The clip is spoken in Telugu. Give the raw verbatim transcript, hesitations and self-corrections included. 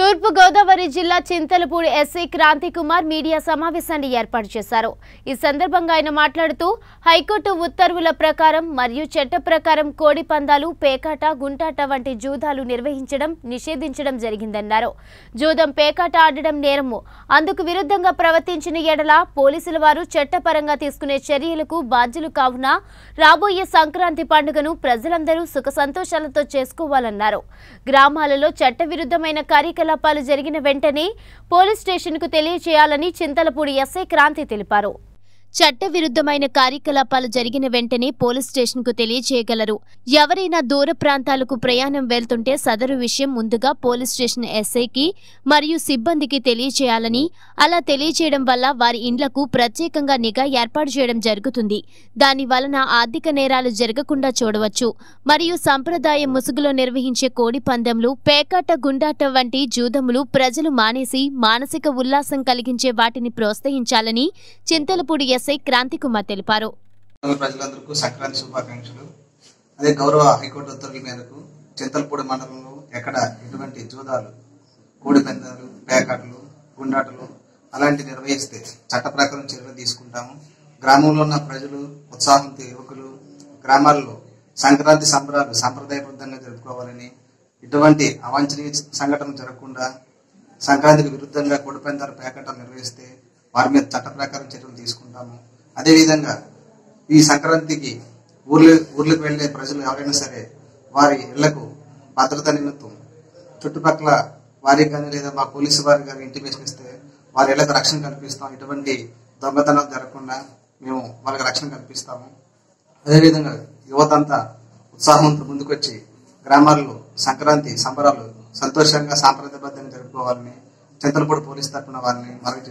తూర్పు గోదావరి జిల్లా చింతలపూడి ఎస్ఐ క్రాంతి కుమార్ మీడియా సమావేశాన్ని ఏర్పాటు చేశారు। ఈ సందర్భంగా ఆయన మాట్లాడుతూ హైకోర్టు ఉత్తర్వుల ప్రకారం మరియు చట్ట ప్రకారం కోడి పందాలు, పేకాట, గుంటాట వంటి జూదాలు నిర్వహించడం నిషేధించడం జరిగిందన్నారు। జూదం, పేకాట ఆడడం నేరము, అందుకు విరుద్ధంగా ప్రవర్తించిన ఎడల పోలీసుల వారు చట్టపరంగా తీసుకునే చర్యలకు బాధ్యులు కావున రాబోయే సంక్రాంతి పండుగను ప్రజలందరూ సుఖ సంతోషాలతో చేసుకోవాలన్నారు। గ్రామాలలో చట్టవిరుద్ధమైన కార్యక్రమాలు కలాపాలు జరిగిన వెంటనే పోలీస్ స్టేషన్ కు తెలియజేయాలని చింతలపూడి ఎస్ఐ క్రాంతి తెలిపారు। చట్టవిరుద్ధమైన కార్యకలాపాలు జరిగిన వెంటనే పోలీస్ స్టేషన్ కు తెలియజేయగలరు। ఎవరైనా దూర ప్రాంతాలకు ప్రయాణం వెళ్తుంటే సదరు విషయం ముందుగా పోలీస్ స్టేషన్ ఎస్ఐకి మరియు సిబ్బందికి తెలియజేయాలని, అలా తెలియజేయడం వల్ల వారి ఇండ్లకు ప్రత్యేకంగా నిఘా ఏర్పాటు చేయడం జరుగుతుంది। దాని వలన ఆర్థిక నేరాలు జరగకుండా చూడవచ్చు। మరియు సంప్రదాయ ముసుగులో నిర్వహించే కోడి పందెంలు, పేకాట, గుండాట వంటి జూదములు ప్రజలు మానేసి మానసిక ఉల్లాసం కలిగించే వాటిని ప్రోత్సహించాలని చింతలపూడి ఎస్ఐ క్రాంతి కుమార్ తెలిపారు। ప్రజలందరికీ సంక్రాంతి శుభాకాంక్షలు। అదే గౌరవ హైకోర్టు ఉత్తర్వుల మేరకు చింతలపూడి మండలంలో ఎక్కడ ఎటువంటి జూదాలు, కోడి పందాలు, పేకాటలు, గుండాటలు అలాంటి నిర్వహిస్తే చట్ట ప్రకారం చర్యలు తీసుకుంటాము। గ్రామంలో ఉన్న ప్రజలు, ఉత్సాహంతో యువకులు గ్రామాల్లో సంక్రాంతి సంబరాలు సాంప్రదాయబద్ధంగా జరుపుకోవాలని, ఇటువంటి అవాంఛనీయ సంఘటనలు జరగకుండా సంక్రాంతికి విరుద్ధంగా కోడి పందాలు, పేకాటలు నిర్వహిస్తే వారి మీద చట్ట ప్రకారం చర్యలు తీసుకుంటాము। అదేవిధంగా ఈ సంక్రాంతికి ఊర్లు ఊర్లకు వెళ్లే ప్రజలు ఎవరైనా సరే వారి ఇళ్లకు భద్రత నిమిత్తం చుట్టుపక్కల వారికి కానీ లేదా మా పోలీసు వారికి కానీ ఇంటిమేషన్ ఇస్తే వారి ఇళ్లకు రక్షణ కల్పిస్తాం। ఇటువంటి దొంగతనాలు జరగకుండా మేము వాళ్ళకి రక్షణ కల్పిస్తాము। అదేవిధంగా యువతంతా ఉత్సాహంతో ముందుకొచ్చి గ్రామాల్లో సంక్రాంతి సంబరాలు సంతోషంగా సాంప్రదాయబద్ధంగా జరుపుకోవాలని చింతలపూడి పోలీసు తరఫున వారిని మరొక